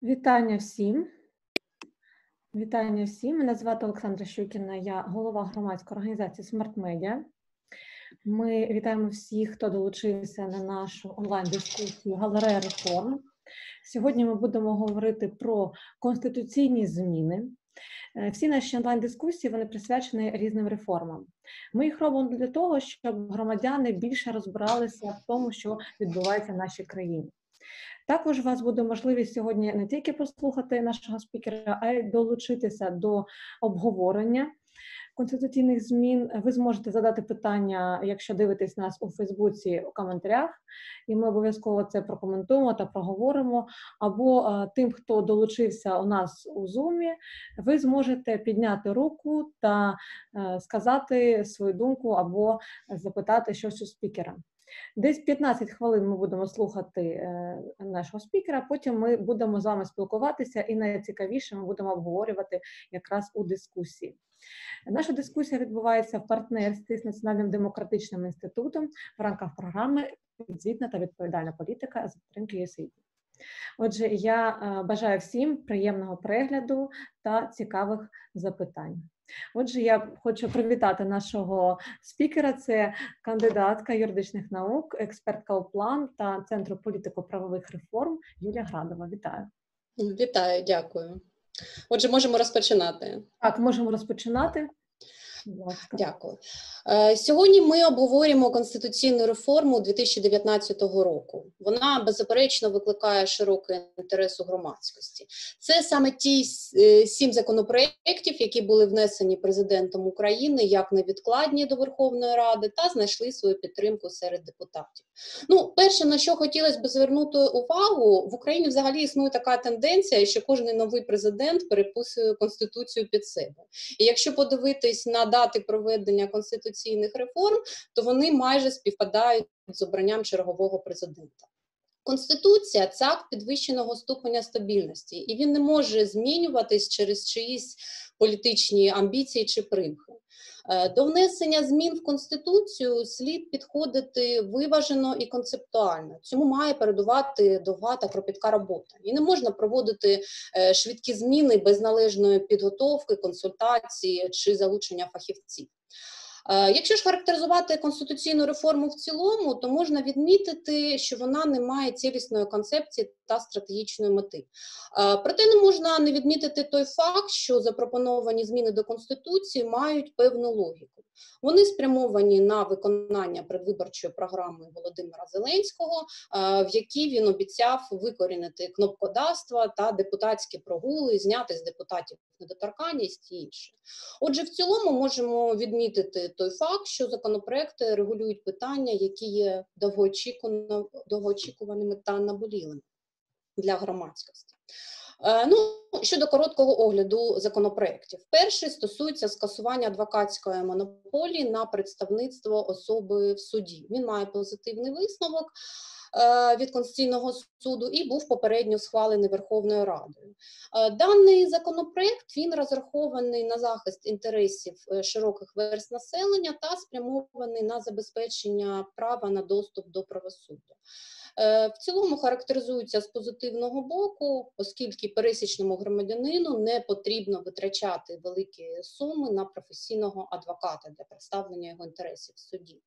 Вітання всім. Вітання всім. Мене звати Олександра Щукіна, я голова громадської організації Smart Media. Ми вітаємо всіх, хто долучився на нашу онлайн-дискусію «Галерея реформ». Сьогодні ми будемо говорити про конституційні зміни. Всі наші онлайн-дискусії вони присвячені різним реформам. Ми їх робимо для того, щоб громадяни більше розбиралися в тому, що відбувається в нашій країні. Також у вас буде можливість сьогодні не тільки послухати нашого спікера, а й долучитися до обговорення конституційних змін. Ви зможете задати питання, якщо дивитесь нас у Фейсбуці, у коментарях, і ми обов'язково це прокоментуємо та проговоримо. Або тим, хто долучився у нас у Zoom, ви зможете підняти руку та сказати свою думку або запитати щось у спікера. Десь 15 хвилин ми будемо слухати нашого спікера, потім ми будемо з вами спілкуватися і найцікавіше ми будемо обговорювати якраз у дискусії. Наша дискусія відбувається в партнерстві з Національним демократичним інститутом в рамках програми «Підзвітна та відповідальна політика» за підтримки USAID. Отже, я бажаю всім приємного перегляду та цікавих запитань. Отже, я хочу привітати нашого спікера. Це кандидатка юридичних наук, експертка ОПЛАН та Центру політико-правових реформ Юлія Градова. Вітаю. Вітаю, дякую. Отже, можемо розпочинати. Так, можемо розпочинати. Дякую. Сьогодні ми обговорюємо конституційну реформу 2019 року. Вона, беззаперечно, викликає широкий інтерес у громадськості. Це саме ті 7 законопроєктів, які були внесені президентом України як невідкладні до Верховної Ради та знайшли свою підтримку серед депутатів. Перше, на що хотілося б звернути увагу, в Україні взагалі існує така тенденція, що кожен новий президент переписує Конституцію під себе. І якщо подивитись на дати проведення конституційних реформ, то вони майже співпадають з обранням чергового президента. Конституція – це акт підвищеного ступеня стабільності, і він не може змінюватись через чиїсь політичні амбіції чи примхи. До внесення змін в Конституцію слід підходити виважено і концептуально. Цьому має передувати довга та кропітка робота. І не можна проводити швидкі зміни без належної підготовки, консультації чи залучення фахівців. Якщо ж характеризувати конституційну реформу в цілому, то можна відмітити, що вона не має цілісної концепції та стратегічної мети. Проте не можна не відмітити той факт, що запропоновані зміни до Конституції мають певну логіку. Вони спрямовані на виконання передвиборчої програми Володимира Зеленського, в якій він обіцяв викорінити кнопкодавство та депутатські прогули, зняти з депутатів недоторканність і інше. Отже, в цілому можемо відмітити той факт, що законопроекти регулюють питання, які є довгоочікуваними та наболілими для громадськості. Щодо короткого огляду законопроєктів. Перший стосується скасування адвокатської монополії на представництво особи в суді. Він має позитивний висновок від Конституційного суду і був попередньо схвалений Верховною Радою. Даний законопроєкт, він розрахований на захист інтересів широких верств населення та спрямований на забезпечення права на доступ до правосуддя. В цілому характеризується з позитивного боку, оскільки пересічному громадянину не потрібно витрачати великі суми на професійного адвоката для представлення його інтересів в суді.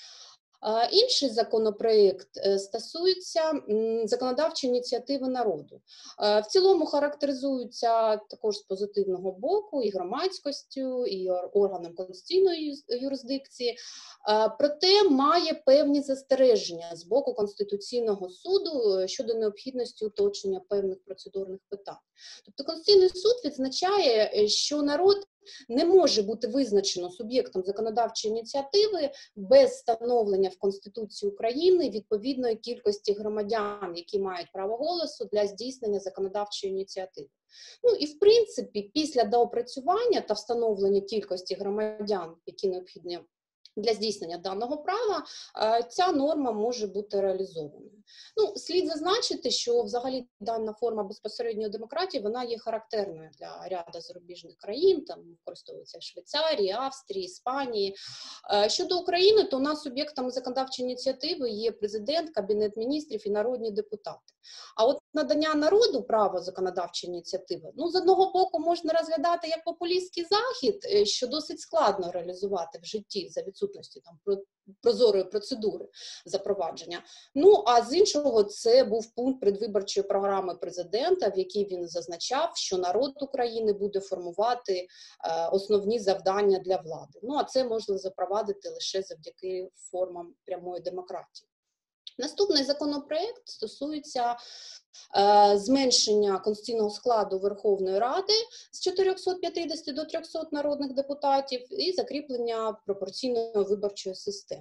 Інший законопроєкт стосується законодавчої ініціативи народу. В цілому характеризується також з позитивного боку і громадськістю, і органом конституційної юрисдикції, проте має певні застереження з боку Конституційного суду щодо необхідності уточнення певних процедурних питань. Тобто Конституційний суд відзначає, що народ не може бути визначено суб'єктом законодавчої ініціативи без встановлення в Конституції України відповідної кількості громадян, які мають право голосу для здійснення законодавчої ініціативи. І в принципі, після доопрацювання та встановлення кількості громадян, які необхідні для здійснення даного права, ця норма може бути реалізованою. Слід зазначити, що взагалі дана форма безпосередньої демократії, вона є характерною для ряду зарубіжних країн, там використовується Швейцарії, Австрії, Іспанії. Щодо України, то у нас суб'єктами законодавчої ініціативи є президент, Кабінет міністрів і народні депутати. А от надання народу права законодавчої ініціативи, ну, з одного боку, можна розглядати як популістський захід, що досить складно реалізувати в житті за відсутності там прозорої процедури запровадження. Ну, а з іншого, це був пункт передвиборчої програми президента, в якій він зазначав, що народ України буде формувати основні завдання для влади. Ну, а це можна запровадити лише завдяки формам прямої демократії. Наступний законопроект стосується зменшення конституційного складу Верховної Ради з 450 до 300 народних депутатів і закріплення пропорційної виборчої системи.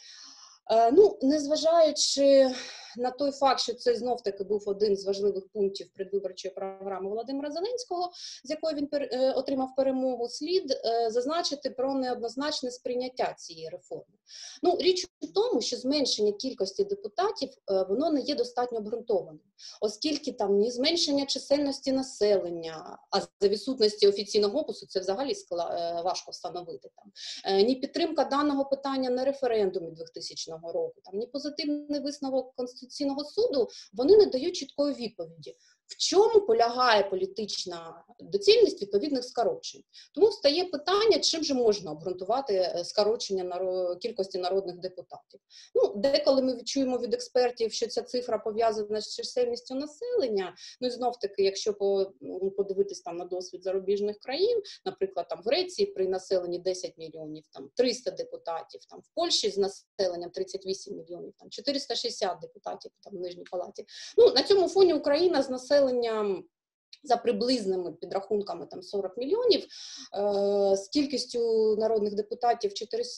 Ну, незважаючи на той факт, що це знов-таки був один з важливих пунктів передвиборчої програми Володимира Зеленського, з якої він отримав перемогу, слід зазначити про неоднозначне сприйняття цієї реформи. Ну, річ у тому, що зменшення кількості депутатів, воно не є достатньо обґрунтованим, оскільки там ні зменшення чисельності населення, а за відсутності офіційного опису це взагалі важко встановити, там, ні підтримка даного питання на референдумі 2000 року, там, ні позитивний висновок Конституційного суду, вони не дають чіткої відповіді, в чому полягає політична доцільність відповідних скорочень. Тому встає питання, чим же можна обґрунтувати скорочення кількості народних депутатів. Ну, деколи ми чуємо від експертів, що ця цифра пов'язана з чисельністю населення. Ну і знов-таки, якщо подивитись там на досвід зарубіжних країн, наприклад, там в Греції при населенні 10 мільйонів, там 300 депутатів, там в Польщі з населенням 38 мільйонів, там 460 депутатів там в Нижній Палаті. Ну, на цьому фоні Україна з населенням за приблизними підрахунками там 40 мільйонів, з кількістю народних депутатів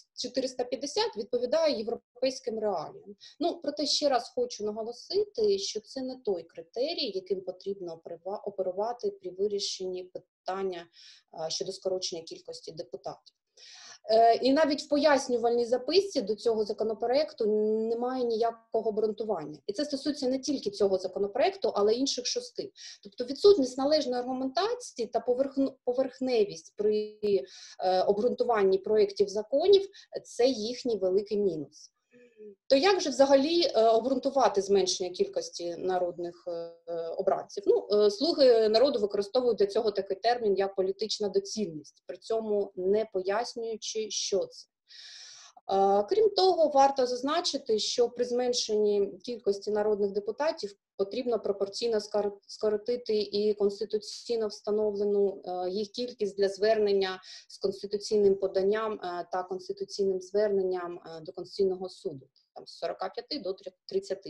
450 відповідає європейським реаліям. Ну, проте ще раз хочу наголосити, що це не той критерій, яким потрібно оперувати при вирішенні питання щодо скорочення кількості депутатів. І навіть в пояснювальній записці до цього законопроекту немає ніякого обґрунтування. І це стосується не тільки цього законопроекту, але й інших 6. Тобто відсутність належної аргументації та поверхневість при обґрунтуванні проєктів законів – це їхній великий мінус. То як же взагалі обґрунтувати зменшення кількості народних обранців? Ну, слуги народу використовують для цього такий термін, як політична доцільність, при цьому не пояснюючи, що це. Крім того, варто зазначити, що при зменшенні кількості народних депутатів потрібно пропорційно скоротити і конституційно встановлену їх кількість для звернення з конституційним поданням та конституційним зверненням до Конституційного суду, там, з 45 до 30.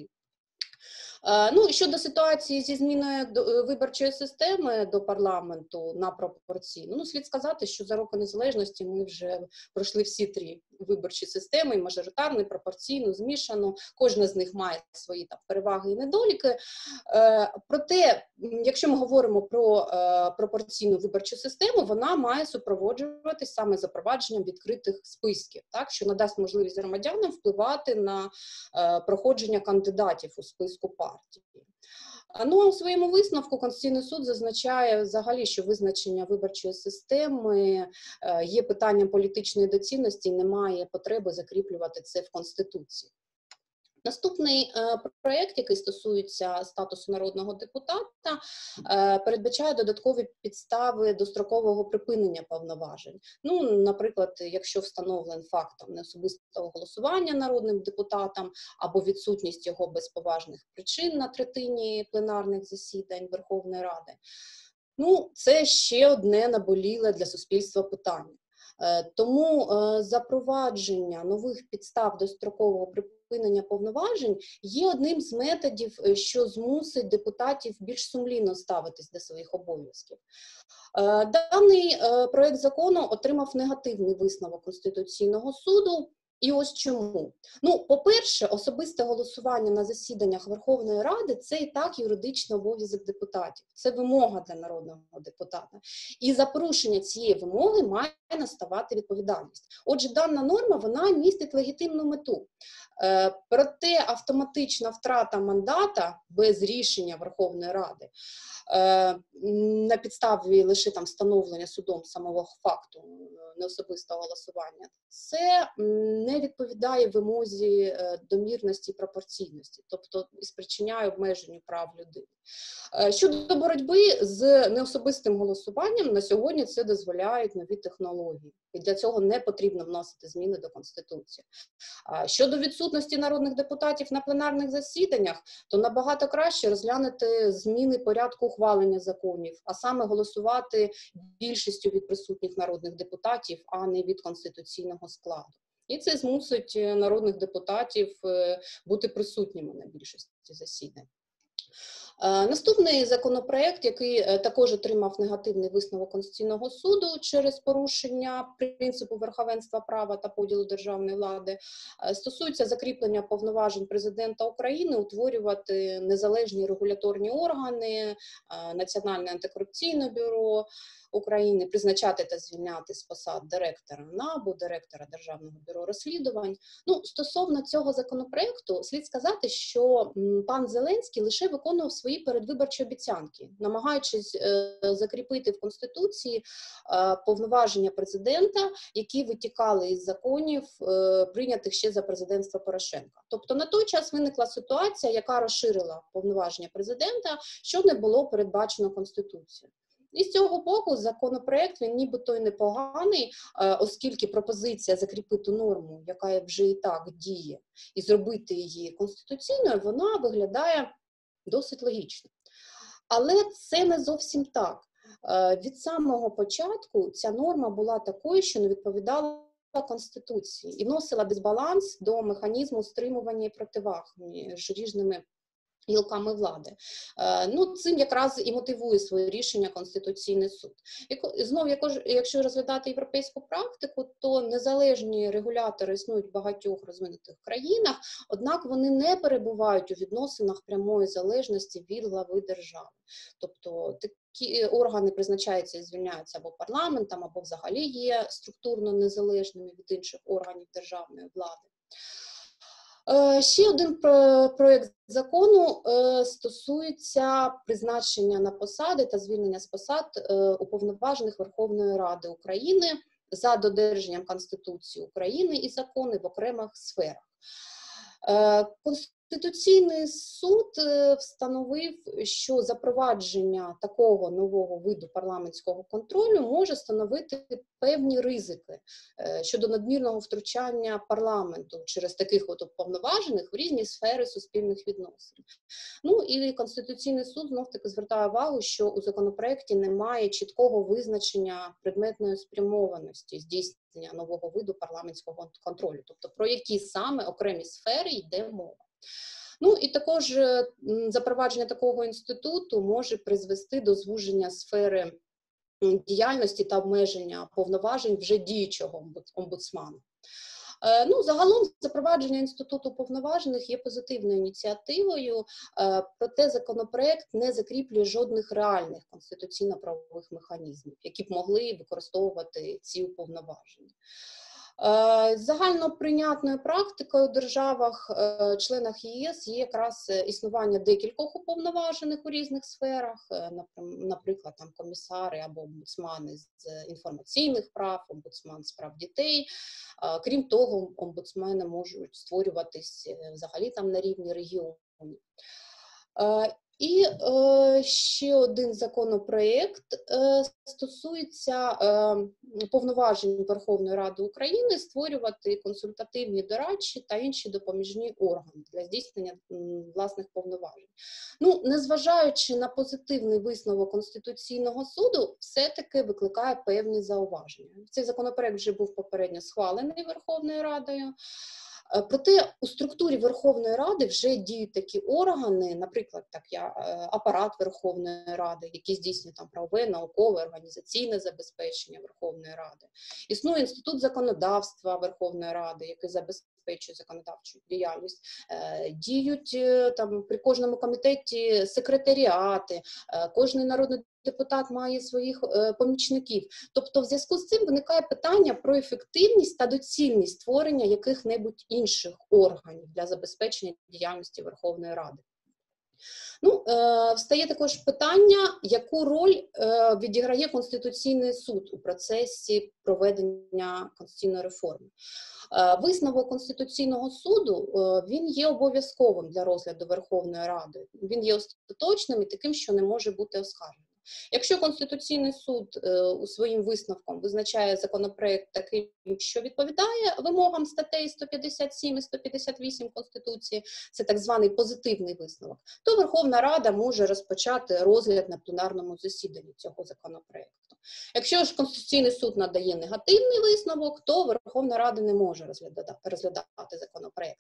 Ну, щодо ситуації зі зміною виборчої системи до парламенту на пропорційну, ну, слід сказати, що за роки незалежності ми вже пройшли всі 3 виборчі системи, і мажоритарну, і пропорційну, змішану, кожна з них має свої там переваги і недоліки. Проте, якщо ми говоримо про пропорційну виборчу систему, вона має супроводжуватись саме запровадженням відкритих списків, так, що надасть можливість громадянам впливати на проходження кандидатів у списку партії. Ну, а у своєму висновку Конституційний суд зазначає взагалі, що визначення виборчої системи є питанням політичної доцільності і немає потреби закріплювати це в Конституції. Наступний проєкт, який стосується статусу народного депутата, передбачає додаткові підстави дострокового припинення повноважень. Ну, наприклад, якщо встановлений факт неособистого голосування народним депутатом або відсутність його без поважних причин на третині пленарних засідань Верховної Ради. Ну, це ще одне наболіле для суспільства питання. Тому запровадження нових підстав дострокового припинення повноважень є одним з методів, що змусить депутатів більш сумлінно ставитись до своїх обов'язків. Даний проект закону отримав негативний висновок Конституційного суду. І ось чому. Ну, по-перше, особисте голосування на засіданнях Верховної Ради – це і так юридичний обов'язок депутатів. Це вимога для народного депутата. І за порушення цієї вимоги має наставати відповідальність. Отже, дана норма, вона містить легітимну мету. Проте автоматична втрата мандата без рішення Верховної Ради на підставі лише там встановлення судом самого факту неособистого голосування, це не відповідає вимозі домірності і пропорційності, тобто спричиняє обмеженню прав людини. Щодо боротьби з неособистим голосуванням, на сьогодні це дозволяють нові технології. І для цього не потрібно вносити зміни до Конституції. Щодо відсутності народних депутатів на пленарних засіданнях, то набагато краще розглянути зміни порядку ухвалення законів, а саме голосувати більшістю від присутніх народних депутатів, а не від конституційного складу. І це змусить народних депутатів бути присутніми на більшості засідань. Наступний законопроект, який також отримав негативний висновок Конституційного суду через порушення принципу верховенства права та поділу державної влади, стосується закріплення повноважень президента України утворювати незалежні регуляторні органи, Національне антикорупційне бюро України, призначати та звільняти з посад директора НАБУ, директора Державного бюро розслідувань. Стосовно цього законопроекту, слід сказати, що пан Зеленський лише виконував свої передвиборчі обіцянки, намагаючись закріпити в Конституції повноваження президента, які витікали із законів, прийнятих ще за президентства Порошенка. Тобто на той час виникла ситуація, яка розширила повноваження президента, що не було передбачено Конституцією. І з цього боку законопроект, він нібито й непоганий, оскільки пропозиція закріпити норму, яка вже і так діє, і зробити її конституційною, вона виглядає досить логічно. Але це не зовсім так. Від самого початку ця норма була такою, що не відповідала Конституції і вносила дисбаланс до механізму стримування і противаг між різними гілками влади. Цим якраз і мотивує своє рішення Конституційний суд. Знову, якщо розглядати європейську практику, то незалежні регулятори існують в багатьох розвинутих країнах, однак вони не перебувають у відносинах прямої залежності від глави держави. Тобто такі органи призначаються і звільняються або парламентом, або взагалі є структурно незалежними від інших органів державної влади. Ще один проєкт закону стосується призначення на посади та звільнення з посад уповноважених Верховної Ради України за додержанням Конституції України і законів в окремих сферах. Конституційний суд встановив, що запровадження такого нового виду парламентського контролю може становити певні ризики щодо надмірного втручання парламенту через таких уповноважених в різні сфери суспільних відносин. І Конституційний суд знов-таки звертає увагу, що у законопроекті немає чіткого визначення предметної спрямованості здійснення нового виду парламентського контролю, тобто про які саме окремі сфери йде мова. І також запровадження такого інституту може призвести до звуження сфери діяльності та обмеження повноважень вже діючого омбудсмана. Загалом запровадження інституту уповноважених є позитивною ініціативою, проте законопроект не закріплює жодних реальних конституційно-правових механізмів, які б могли використовувати ці уповноваження. Загально прийнятною практикою у державах-членах ЄС є якраз існування декількох уповноважених у різних сферах, наприклад, комісари або омбудсмани з інформаційних прав, омбудсман з прав дітей. Крім того, омбудсмени можуть створюватись взагалі на рівні регіонів. І ще один законопроєкт стосується повноважень Верховної Ради України створювати консультативні, дорадчі та інші допоміжні органи для здійснення власних повноважень. Незважаючи на позитивний висновок Конституційного суду, все-таки викликає певні зауваження. Цей законопроєкт вже був попередньо схвалений Верховною Радою. Проте у структурі Верховної Ради вже діють такі органи, наприклад, апарат Верховної Ради, який здійснює правове, наукове, організаційне забезпечення Верховної Ради. Існує інститут законодавства Верховної Ради, який забезпечує забезпечує законодавчу діяльність. Діють там при кожному комітеті секретаріати, кожний народний депутат має своїх помічників. Тобто в зв'язку з цим виникає питання про ефективність та доцільність створення яких-небудь інших органів для забезпечення діяльності Верховної Ради. Ну, встає також питання, яку роль відіграє Конституційний суд у процесі проведення конституційної реформи. Висновок Конституційного суду, він є обов'язковим для розгляду Верховної Ради. Він є остаточним і таким, що не може бути оскаржений. Якщо Конституційний суд у своїм висновком визначає законопроект таким, що відповідає вимогам статей 157 і 158 Конституції, це так званий позитивний висновок, то Верховна Рада може розпочати розгляд на пленарному засіданні цього законопроекту. Якщо ж Конституційний суд надає негативний висновок, то Верховна Рада не може розглядати законопроект.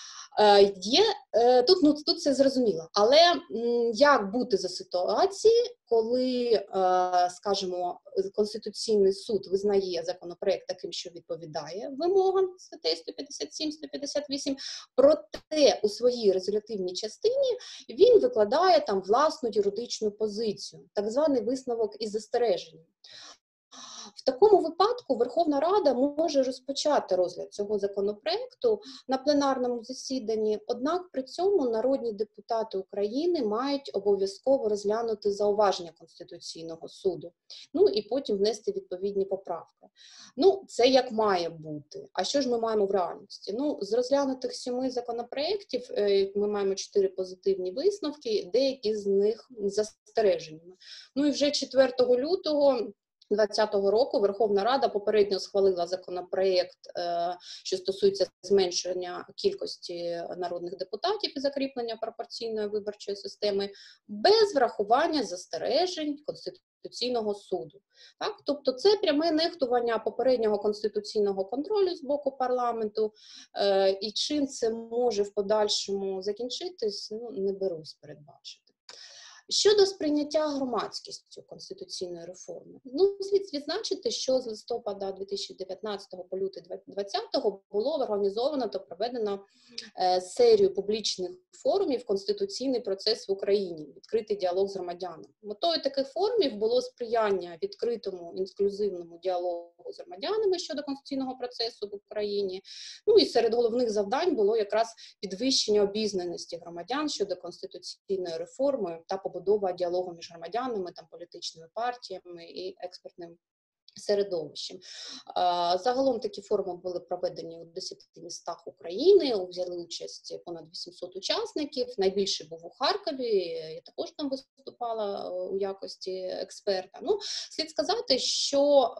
Тут все зрозуміло, але як бути за ситуації, коли, скажімо, Конституційний суд визнає законопроект таким, що відповідає вимогам статей 157-158, проте у своїй резолютивній частині він викладає там власну юридичну позицію, так званий висновок із застереженням. В такому випадку Верховна Рада може розпочати розгляд цього законопроекту на пленарному засіданні, однак при цьому народні депутати України мають обов'язково розглянути зауваження Конституційного суду, ну і потім внести відповідні поправки. Ну, це як має бути. А що ж ми маємо в реальності? Ну, з розглянутих 7 законопроєктів ми маємо 4 позитивні висновки, деякі з них з застереженнями. Ну і вже 4 лютого 2020 року Верховна Рада попередньо схвалила законопроєкт, що стосується зменшення кількості народних депутатів і закріплення пропорційної виборчої системи, без врахування застережень Конституційного суду. Так? Тобто це пряме нехтування попереднього конституційного контролю з боку парламенту, і чим це може в подальшому закінчитись, ну, не берусь передбачити. Щодо сприйняття громадськістю конституційної реформи, ну, слід відзначити, що з листопада 2019 по лютий 2020 було організовано та проведено серію публічних форумів «Конституційний процес в Україні. Відкритий діалог з громадянами». Метою таких форумів було сприяння відкритому інклюзивному діалогу з громадянами щодо конституційного процесу в Україні. Ну і серед головних завдань було якраз підвищення обізнаності громадян щодо конституційної реформи та побудова діалогу між громадянами, там, політичними партіями і експертним середовищем. Загалом такі форуми були проведені у 10 містах України, взяли участь понад 800 учасників, найбільший був у Харкові, я також там виступала у якості експерта. Ну, слід сказати, що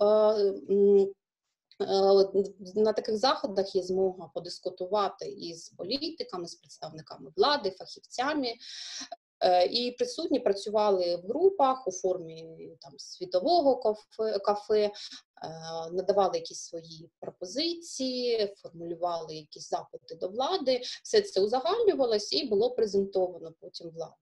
на таких заходах є змога подискутувати із політиками, з представниками влади, фахівцями. І присутні працювали в групах у формі там світового кафе, надавали якісь свої пропозиції, формулювали якісь запити до влади. Все це узагальнювалося і було презентовано потім владі.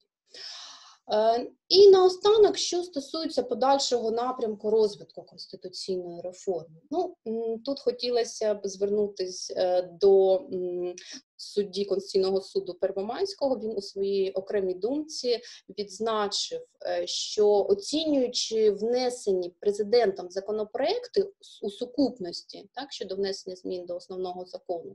І наостанок, що стосується подальшого напрямку розвитку конституційної реформи. Ну, тут хотілося б звернутися до судді Конституційного суду Первомайського. Він у своїй окремій думці відзначив, що оцінюючи внесені президентом законопроекти у сукупності, так, щодо внесення змін до основного закону,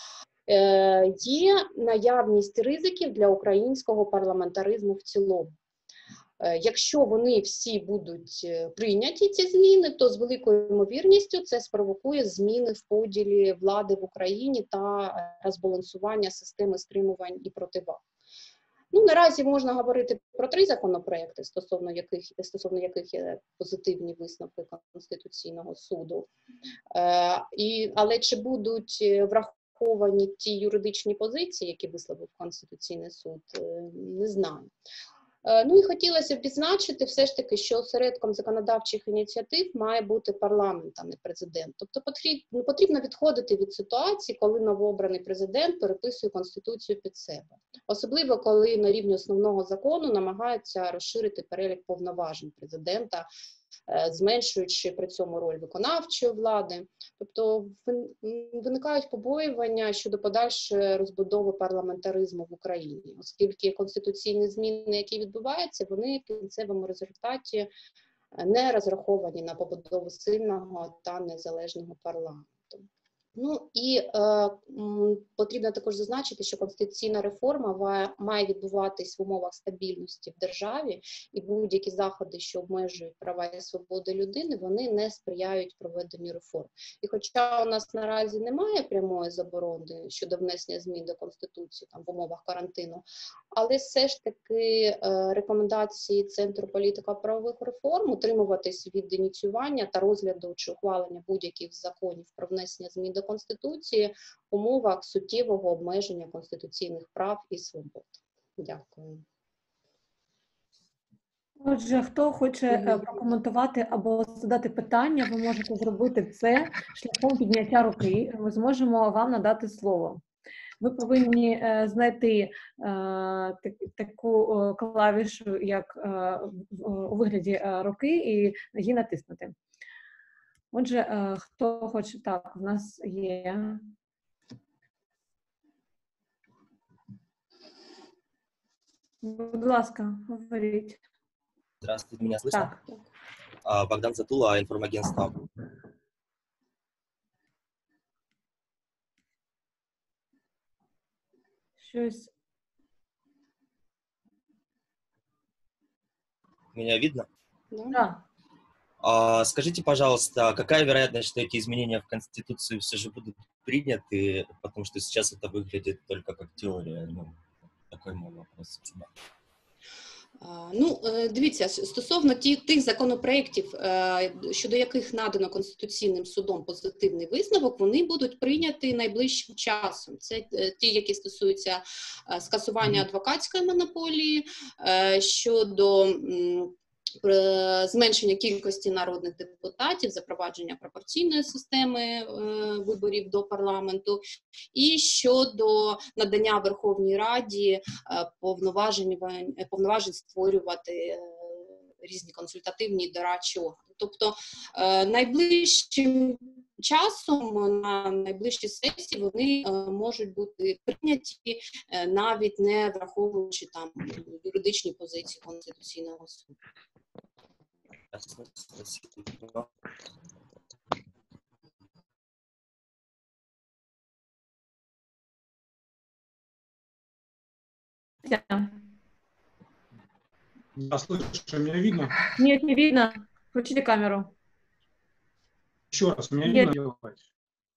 є наявність ризиків для українського парламентаризму в цілому. Якщо вони всі будуть прийняті, ці зміни, то з великою ймовірністю це спровокує зміни в поділі влади в Україні та розбалансування системи стримувань і противаг. Ну, наразі можна говорити про 3 законопроекти, стосовно яких є позитивні висновки Конституційного суду. Але чи будуть враховані ті юридичні позиції, які висловив Конституційний суд, не знаю. Ну і хотілося б відзначити все ж таки, що осередком законодавчих ініціатив має бути парламент, а не президент. Тобто потрібно відходити від ситуації, коли новообраний президент переписує Конституцію під себе. Особливо, коли на рівні основного закону намагаються розширити перелік повноважень президента зменшуючи при цьому роль виконавчої влади. Тобто виникають побоювання щодо подальшої розбудови парламентаризму в Україні, оскільки конституційні зміни, які відбуваються, вони в кінцевому результаті не розраховані на побудову сильного та незалежного парламенту. Ну і потрібно також зазначити, що конституційна реформа має відбуватись в умовах стабільності в державі, і будь-які заходи, що обмежують права і свободи людини, вони не сприяють проведенню реформ. І хоча у нас наразі немає прямої заборони щодо внесення змін до Конституції там, в умовах карантину, але все ж таки рекомендації Центру політико-правових реформ утримуватись від ініціювання та розгляду чи ухвалення будь-яких законів про внесення змін до Конституції в умовах суттєвого обмеження конституційних прав і свобод. Дякую. Отже, хто хоче прокоментувати або задати питання, ви можете зробити це шляхом підняття руки. Ми зможемо вам надати слово. Ви повинні знайти таку клавішу, як у вигляді руки, і її натиснути. Отже, хто хоче, так, в нас є. Будь ласка, говоріть. Здравствуйте, меня слышно? Так. Богдан Затула, информагентство. Щось. Меня видно? Да. Скажите, пожалуйста, какая вероятность, что эти изменения в Конституцию все же будут приняты, потому что сейчас это выглядит только как теория? Ну, такой мой вопрос. Ну, дивіться, стосовно тих законопроєктів, щодо яких надано Конституційним судом позитивний висновок, вони будуть прийняті найближчим часом. Це ті, які стосуються скасування адвокатської монополії, щодо зменшення кількості народних депутатів, запровадження пропорційної системи виборів до парламенту, і щодо надання Верховній Раді повноважень створювати різні консультативні і дорадчі органи. Тобто найближчим часом, на найближчі сесії, вони можуть бути прийняті, навіть не враховуючи там юридичні позиції Конституційного суду. Да, слышу, меня видно? Нет, не видно. Включите камеру. Еще раз, меня Нет. видно делать?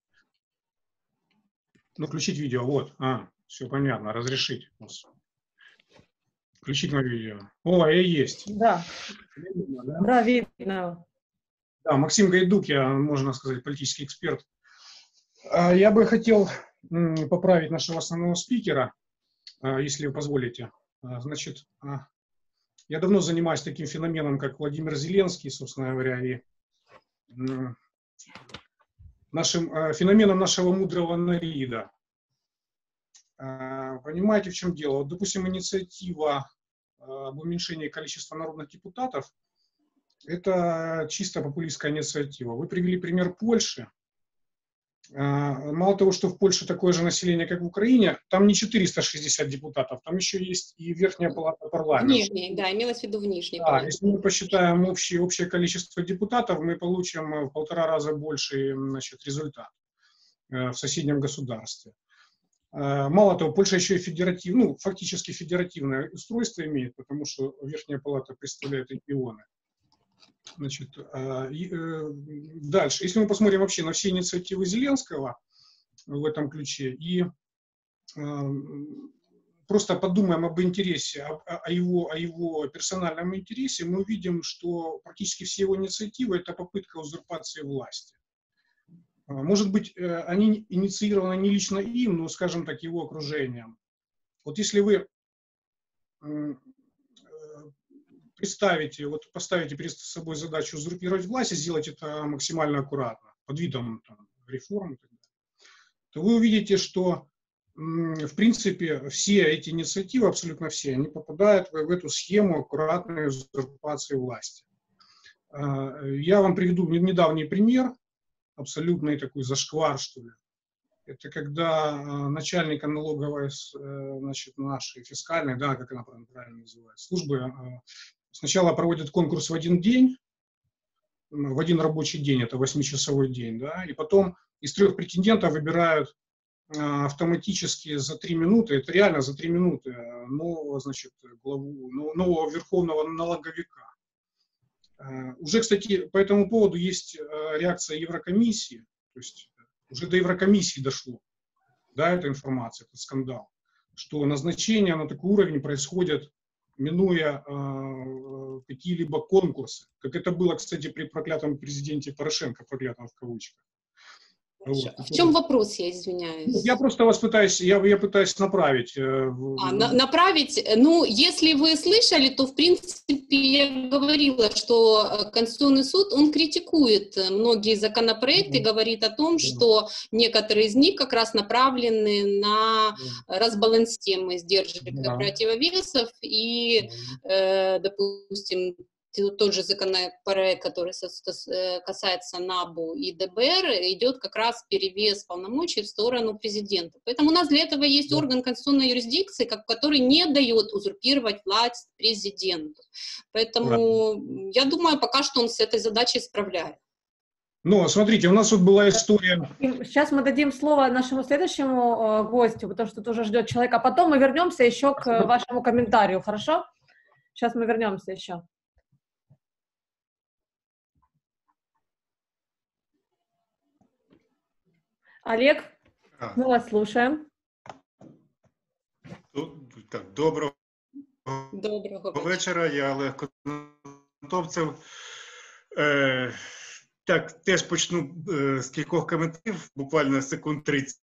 Ну, включить видео, вот. Все понятно, разрешить. Включить мое видео. О, я есть. Да. Видно, да? Да, видно. Да, Максим Гайдук, я, можно сказать, политический эксперт. Я бы хотел поправить нашего основного спикера, если вы позволите. Значит, я давно занимаюсь таким феноменом, как Владимир Зеленский, собственно говоря, и феноменом нашего мудрого народа. Понимаете, в чем дело? Вот, допустим, инициатива об уменьшении количества народных депутатов – это чисто популистская инициатива. Вы привели пример Польши. Мало того, что в Польше такое же население, как в Украине, там не 460 депутатов, там еще есть и Верхняя палата парламента. Внешний, да, имелось в виду внешний. Да, если мы посчитаем общее количество депутатов, мы получим в 1,5 раза больший, значит, результат в соседнем государстве. Мало того, Польша еще и федеративное, фактически федеративное устройство имеет, потому что Верхняя палата представляет регионы. Значит, дальше, если мы посмотрим вообще на все инициативы Зеленского в этом ключе и просто подумаем об интересе, о его персональном интересе, мы увидим, что практически все его инициативы – это попытка узурпации власти. Может быть, они инициированы не лично им, но, скажем так, его окружением. Вот если вы поставите перед собой задачу узурпировать власть и сделать это максимально аккуратно, под видом реформ, то вы увидите, что, в принципе, все эти инициативы, абсолютно все, они попадают в эту схему аккуратной узурпации власти. Я вам приведу недавний пример, абсолютный такой зашквар, что ли. Это когда начальник налоговой, значит, нашей фискальной, да, как она правильно называется, службы, сначала проводит конкурс в один день, в один рабочий день, это 8-часовой день, да, и потом из 3 претендентов выбирают автоматически за 3 минуты, это реально за 3 минуты, нового, значит, главу, нового верховного налоговика. Уже, кстати, по этому поводу есть реакция Еврокомиссии, то есть уже до Еврокомиссии дошло, да, эта информация, этот скандал, что назначение на такой уровень происходит, минуя какие-либо конкурсы, как это было, кстати, при проклятом президенте Порошенко, проклятом в кавычках. Вот. В чем вопрос, я извиняюсь? Я просто вас пытаюсь, я пытаюсь направить. Направить? Ну, если вы слышали, то, в принципе, я говорила, что Конституционный суд, он критикует многие законопроекты, говорит о том, что некоторые из них как раз направлены на разбалансирование сдержек противовесов и, допустим, тот же законопроект, который касается НАБУ и ДБР, идет как раз перевес полномочий в сторону президента. Поэтому у нас для этого есть орган конституционной юрисдикции, который не дает узурпировать власть президенту. Поэтому я думаю, пока что он с этой задачей справляется. Ну, смотрите, у нас вот была история... Сейчас мы дадим слово нашему следующему гостю, потому что тоже ждет человек, а потом мы вернемся еще к вашему комментарию, хорошо? Сейчас мы вернемся еще. Олег, мы вас слушаем. Так, доброго вечора, я Олег Конотопцев. Так, теж почну з кількох коментарів, буквально секунд 30.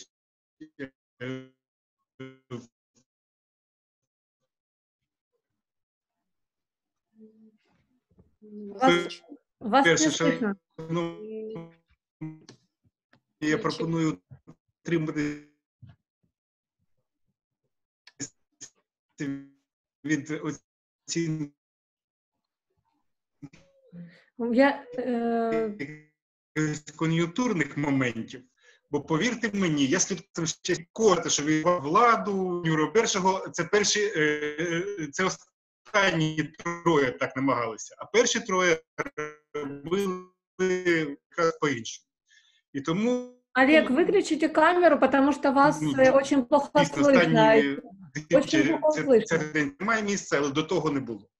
Вас не слышно. Я пропоную отримати від оцінки кон'юнктурних моментів. Бо повірте мені, я слідкую ще коротко, що від владу, Юрія Першого, це останні троє так намагалися, а перші троє робили якраз по-іншому. И тому... Олег, выключите камеру, потому что вас очень плохо слышно. Очень плохо слышно. Це немає місця, але до того не було.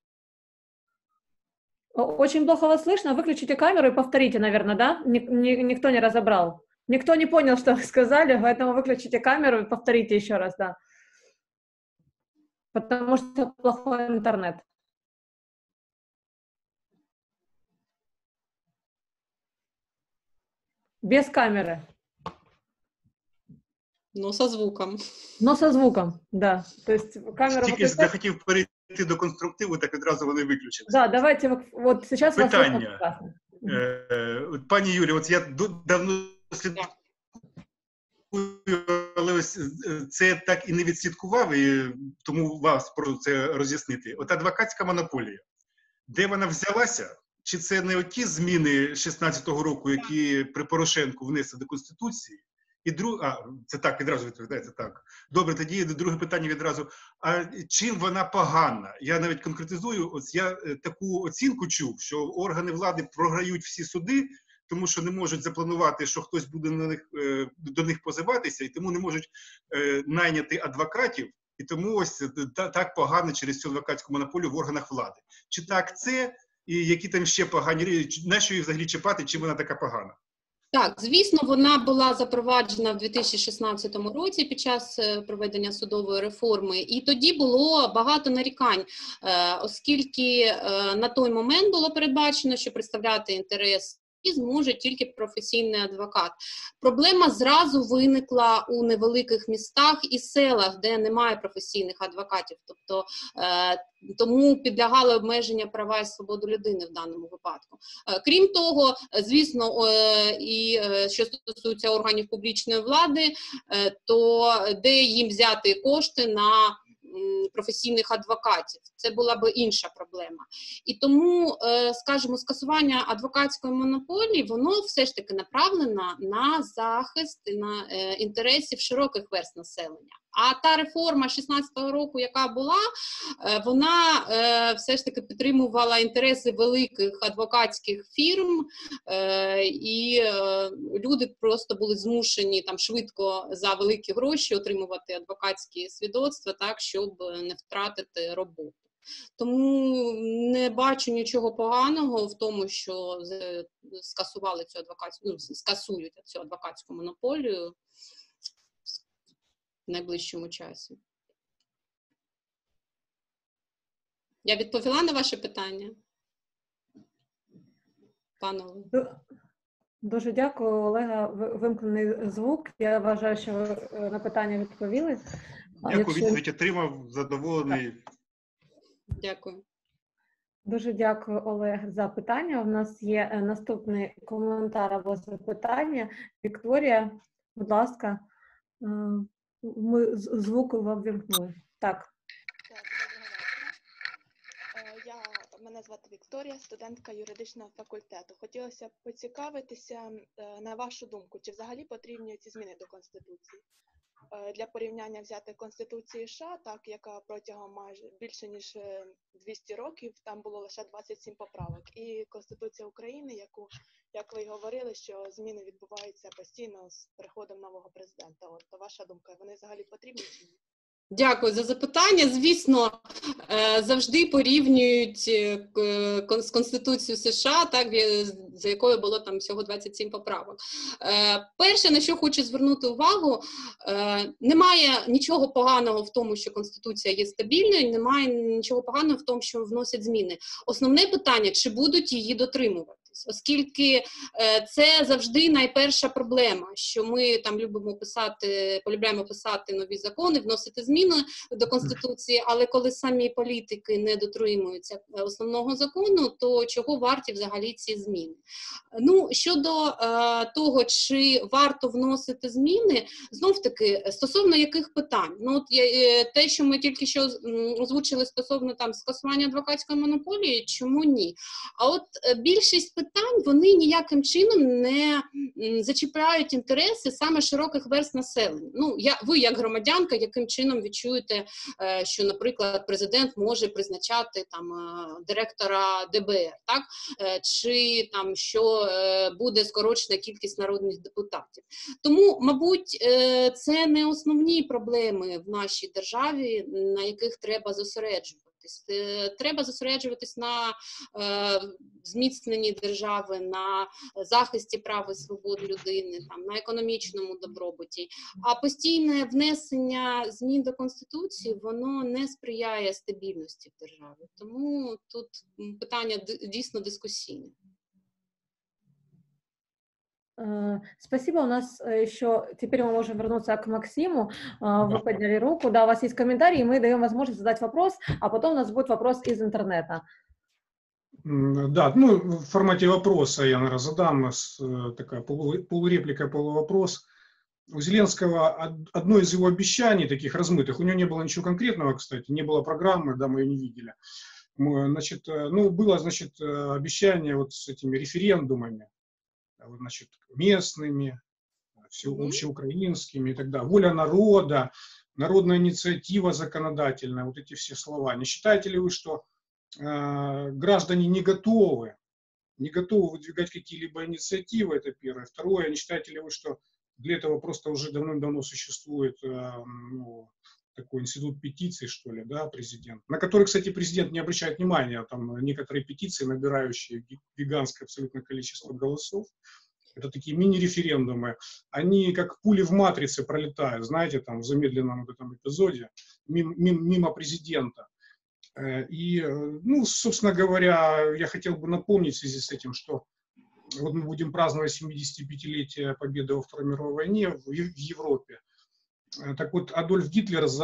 Очень плохо вас слышно. Выключите камеру и повторите, наверное, да? Никто не разобрал. Никто не понял, что вы сказали, поэтому выключите камеру и повторите еще раз, да. Потому что плохой интернет. Без камеры. Но со звуком. Но со звуком, да. То есть камеру... Тільки захотів перейти до конструктиву, так відразу вони виключилися. Да, давайте вот сейчас... Питання. Пані Юлі, от я давно слідкую, але ось це так і не відслідкував, і тому вас прошу це роз'яснити. От адвокатська монополія, де вона взялася? Чи це не оті зміни 16-го року, які при Порошенку внесли до Конституції? І це так, відразу відповідається так. Добре, тоді друге питання відразу. А чим вона погана? Я навіть конкретизую, ось я таку оцінку чув, що органи влади програють всі суди, тому що не можуть запланувати, що хтось буде до них позиватися, і тому не можуть найняти адвокатів, і тому ось так погано через цю адвокатську монополію в органах влади. Чи так це? І які там ще погані речі, на що її взагалі чіпати, чим вона така погана? Так, звісно, вона була запроваджена в 2016 році під час проведення судової реформи, і тоді було багато нарікань, оскільки на той момент було передбачено, що представляти інтерес зможе тільки професійний адвокат. Проблема зразу виникла у невеликих містах і селах, де немає професійних адвокатів. Тобто, тому підлягали обмеження права і свободу людини в даному випадку. Крім того, звісно, і що стосується органів публічної влади, то де їм взяти кошти на професійних адвокатів. Це була б інша проблема. І тому, скажімо, скасування адвокатської монополії, воно все ж таки направлено на захист, на інтересів широких верств населення. А та реформа 16-го року, яка була, вона все ж таки підтримувала інтереси великих адвокатських фірм, і люди просто були змушені там швидко за великі гроші отримувати адвокатські свідоцтва, так, щоб не втратити роботу. Тому не бачу нічого поганого в тому, що скасували цю скасують цю адвокатську монополію в найближчому часі. Я відповіла на ваше питання? Панове. Дуже дякую, Олега. Вимкнений звук. Я вважаю, що ви на питання відповіли. Дякую, відповідь отримав, задоволений. Дякую. Дуже дякую, Олег, за питання. У нас є наступний коментар або запитання. Вікторія, будь ласка, ми звук вам вимкнули. Так. Мене звати Вікторія, студентка юридичного факультету. Хотілося б поцікавитися, на вашу думку, чи взагалі потрібні ці зміни до Конституції? Для порівняння взяти Конституції США, так, яка протягом майже більше ніж 200 років, там було лише 27 поправок. І Конституція України, яку, як ви й говорили, що зміни відбуваються постійно з приходом нового президента. От ваша думка, вони взагалі потрібні чи ні? Дякую за запитання. Звісно, завжди порівнюють з Конституцією США, так, за якою було там всього 27 поправок. Перше, на що хочу звернути увагу, немає нічого поганого в тому, що Конституція є стабільною, немає нічого поганого в тому, що вносять зміни. Основне питання, чи будуть її дотримувати. Оскільки це завжди найперша проблема, що ми там полюбляємо писати нові закони, вносити зміни до Конституції, але коли самі політики не дотримуються основного закону, то чого варті взагалі ці зміни? Ну, щодо того, чи варто вносити зміни, знов-таки, стосовно яких питань? Ну, от те, що ми тільки що озвучили стосовно там скасування адвокатської монополії, чому ні? А от більшість питань, вони ніяким чином не зачіпляють інтереси саме широких верств населення. Ну, ви, як громадянка, яким чином відчуєте, що, наприклад, президент може призначати там директора ДБР, так? Чи там, що буде скорочена кількість народних депутатів. Тому, мабуть, це не основні проблеми в нашій державі, на яких треба зосереджуватися. Треба зосереджуватись на зміцненні держави, на захисті прав і свобод людини, там, на економічному добробуті. А постійне внесення змін до Конституції, воно не сприяє стабільності в державі. Тому тут питання дійсно дискусійне. Спасибо. У нас еще, теперь мы можем вернуться к Максиму. Вы подняли руку. Да, у вас есть комментарий, мы даем возможность задать вопрос, а потом у нас будет вопрос из интернета. Да, ну, в формате вопроса я, наверное, задам, такая полуреплика, полувопрос. У Зеленского одно из его обещаний, таких размытых, у него не было ничего конкретного, кстати, не было программы, да, мы ее не видели. Значит, ну, было, значит, обещание вот с этими референдумами, значит, местными, общеукраинскими и так далее. Воля народа, народная инициатива законодательная, вот эти все слова. Не считаете ли вы, что граждане не готовы выдвигать какие-либо инициативы, это первое. Второе, не считаете ли вы, что для этого просто уже давным-давно существует ну, такой институт петиций, что ли, да, президент, на который, кстати, президент не обращает внимания, там некоторые петиции, набирающие гигантское абсолютное количество голосов, это такие мини-референдумы, они как пули в матрице пролетают, знаете, там в замедленном вот этом эпизоде, мимо президента. И, ну, собственно говоря, я хотел бы напомнить в связи с этим, что вот мы будем праздновать 75-летие победы во Второй мировой войне в Европе. Так вот, Адольф Гитлер с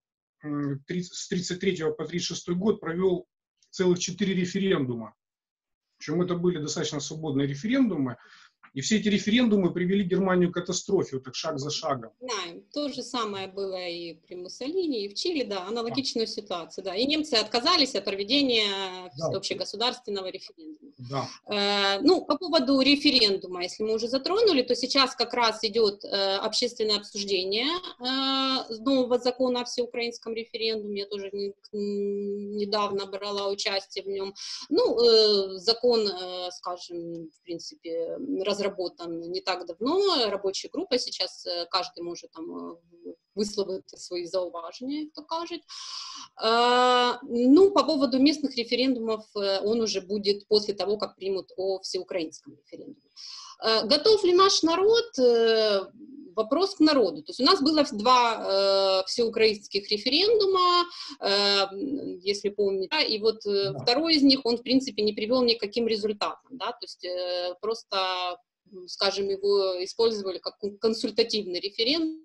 1933 по 1936 год провел целых 4 референдума. Причем это были достаточно свободные референдумы. И все эти референдумы привели Германию к катастрофе, вот так шаг за шагом. Знаем. То же самое было и при Муссолини, и в Чили, да, аналогичную ситуацию, да. И немцы отказались от проведения общегосударственного референдума. Да. Ну, по поводу референдума, если мы уже затронули, то сейчас как раз идет общественное обсуждение нового закона о всеукраинском референдуме. Я тоже недавно брала участие в нем. Ну, закон, скажем, в принципе, разработан не так давно, рабочая группа, сейчас каждый может там висловити свої зауваження, як то кажуть. Ну, по поводу местных референдумов, он уже будет после того, как примут о всеукраинском референдуме. Готов ли наш народ? Вопрос к народу. То есть у нас было 2 всеукраинских референдума, если помните, да, и вот второй из них, он, в принципе, не привел ни к каким результатам, да, то есть просто, скажем, его использовали как консультативный референдум.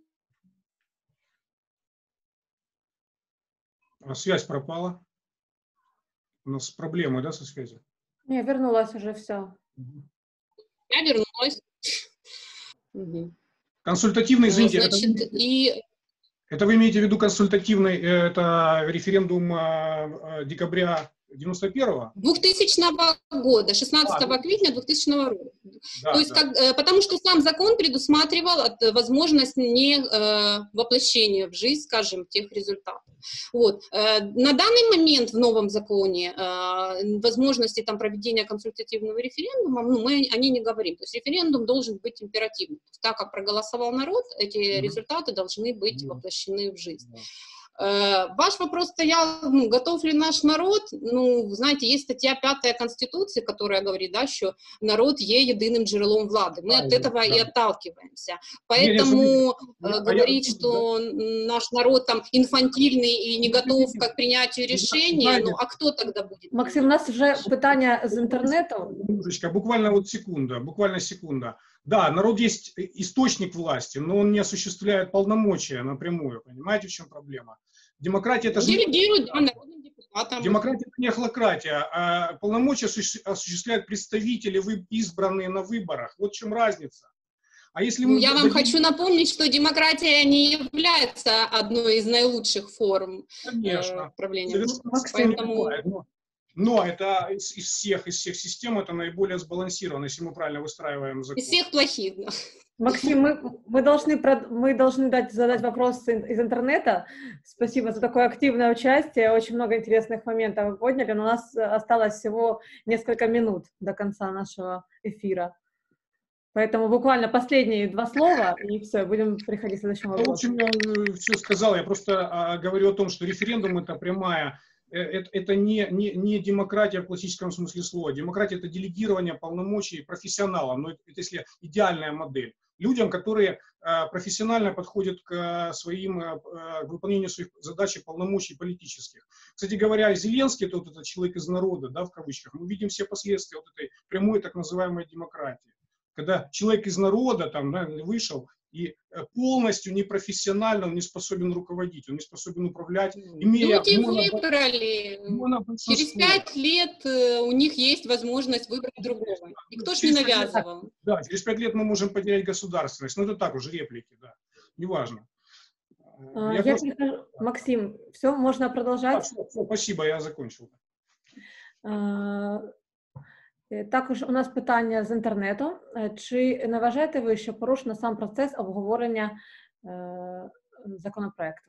Связь пропала. У нас проблемы, да, со связью? Не, вернулась уже, все. Я вернулась. Консультативный, извините, Значит, это вы имеете в виду консультативный, это референдум декабря 91-го? 2000 года, 16 квітня 2000 года. Да, То есть, потому что сам закон предусматривал возможность не воплощения в жизнь, скажем, тех результатов. Вот. На данный момент в новом законе возможности там, проведения консультативного референдума, ну, мы о ней не говорим. То есть референдум должен быть императивным. То есть, так как проголосовал народ, эти результаты должны быть воплощены в жизнь. Ваш вопрос стоял, ну, готов ли наш народ? Ну, знаете, есть статья 5 Конституции, которая говорит, да, что народ є єдиним джерелом влади. Мы от этого и отталкиваемся. Поэтому говорить, что наш народ там инфантильный и не готов к принятию решения, ну, а кто тогда будет? Максим, у нас вже питання з інтернету. Немножечко, буквально вот секунда. Да, народ есть источник власти, но он не осуществляет полномочия напрямую. Понимаете, в чем проблема? Демократия это же... Делегируют, да, народным депутатам. Демократия это не охлократия, а полномочия осуществляют представители, избранные на выборах. Вот в чем разница. А если мы я вам хочу напомнить, что демократия не является одной из наилучших форм правления. Поэтому... Но это из всех систем это наиболее сбалансировано, если мы правильно выстраиваем закон. Из всех плохих, да. Максим, мы должны задать вопрос из интернета. Спасибо за такое активное участие, очень много интересных моментов вы подняли, но у нас осталось всего несколько минут до конца нашего эфира. Поэтому буквально последние 2 слова, и все, будем переходить к следующему вопросу. В общем, я все сказал, я просто говорю о том, что референдум это прямая, это не демократия в классическом смысле слова. Демократия это делегирование полномочий профессионалам, но это если идеальная модель. Людям, которые профессионально подходят к выполнению своих задач и полномочий политических. Кстати говоря, Зеленский, это вот этот человек из народа, да, в кавычках, мы видим все последствия вот этой прямой так называемой демократии. Когда человек из народа там, да, вышел и полностью непрофессионально, он не способен руководить, он не способен управлять, имея... Люди выбрали. Через 5 лет у них есть возможность выбрать другого. Никто же не навязывал. Да, через 5 лет мы можем потерять государственность. Ну, это так уже реплики, да. Неважно. Максим, все, можно продолжать? Все, спасибо, я закончил. Також у нас питання з інтернету. Чи не вважаєте ви, що порушено сам процес обговорення законопроекту?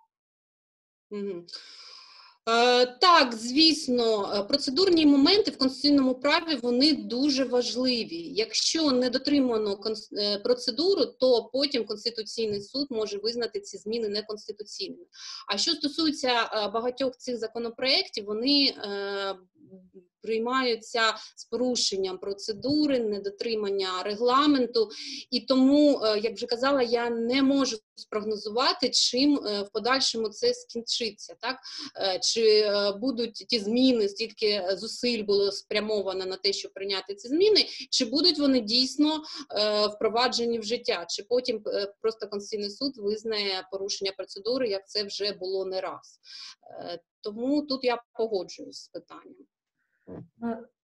Так, звісно, процедурні моменти в конституційному праві, вони дуже важливі. Якщо не дотримано процедуру, то потім Конституційний суд може визнати ці зміни неконституційними. А що стосується багатьох цих законопроєктів, вони приймаються з порушенням процедури, недотримання регламенту, і тому, як вже казала, я не можу спрогнозувати, чим в подальшому це скінчиться, так? Чи будуть ті зміни, стільки зусиль було спрямовано на те, щоб прийняти ці зміни, чи будуть вони дійсно впроваджені в життя, чи потім просто Конституційний суд визнає порушення процедури, як це вже було не раз. Тому тут я погоджуюсь з питанням.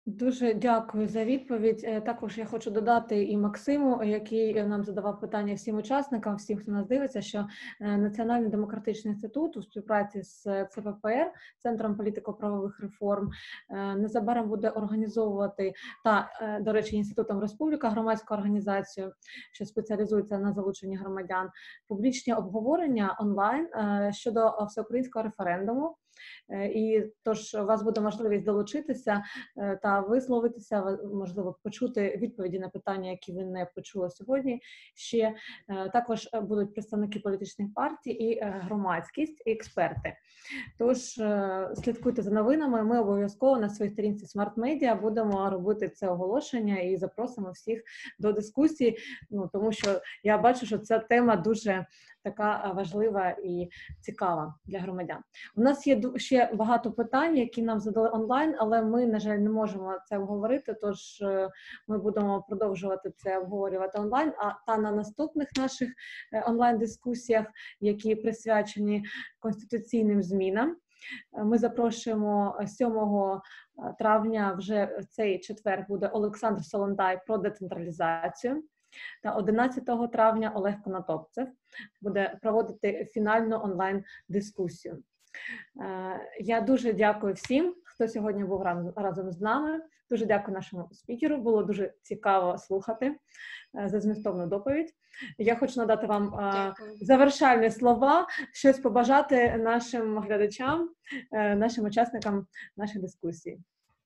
Дуже дякую за відповідь. Також я хочу додати і Максиму, який нам задавав питання всім учасникам, всім, хто нас дивиться, що Національний демократичний інститут у співпраці з ЦППР, Центром політико-правових реформ, незабаром буде організовувати, та, до речі, Інститутом Республіка, громадську організацію, що спеціалізується на залученні громадян, публічні обговорення онлайн щодо всеукраїнського референдуму. І тож у вас буде можливість долучитися та висловитися, можливо, почути відповіді на питання, які ви не почули сьогодні. Ще також будуть представники політичних партій і громадськість, і експерти. Тож слідкуйте за новинами. Ми обов'язково на своїй сторінці Smart Media будемо робити це оголошення і запросимо всіх до дискусії, тому що я бачу, що ця тема дуже така важлива і цікава для громадян. У нас є ще багато питань, які нам задали онлайн, але ми, на жаль, не можемо це обговорити, тож ми будемо продовжувати це обговорювати онлайн, та на наступних наших онлайн-дискусіях, які присвячені конституційним змінам. Ми запрошуємо 7 травня, вже в цей четвер буде Олександр Солонтай про децентралізацію. Та 11 травня Олег Конотопцев буде проводити фінальну онлайн-дискусію. Я дуже дякую всім, хто сьогодні був разом з нами. Дуже дякую нашому спікеру, було дуже цікаво слухати за змістовну доповідь. Я хочу надати вам завершальні слова, щось побажати нашим глядачам, нашим учасникам нашої дискусії.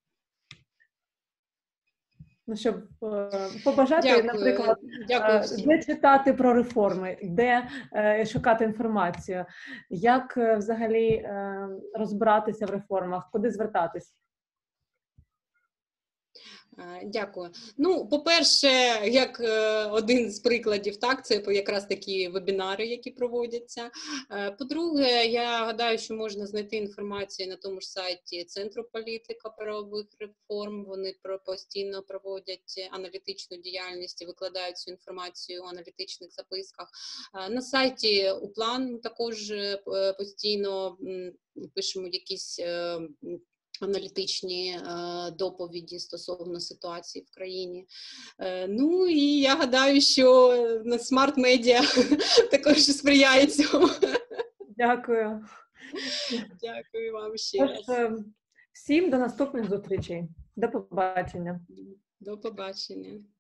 Щоб побажати, дякую, наприклад, де читати про реформи, де шукати інформацію, як взагалі розбиратися в реформах, куди звертатись. Дякую. По-перше, як один з прикладів, так, це якраз такі вебінари, які проводяться. По-друге, я гадаю, що можна знайти інформацію на тому ж сайті Центру політико-правових реформ. Вони постійно проводять аналітичну діяльність і викладають цю інформацію у аналітичних записках. На сайті УПЛАН також постійно пишемо якісь аналітичні доповіді стосовно ситуації в країні. І я гадаю, що на Smart Media також сприяє цьому. Дякую. Дякую вам ще раз. Всім до наступних зустрічей. До побачення. До побачення.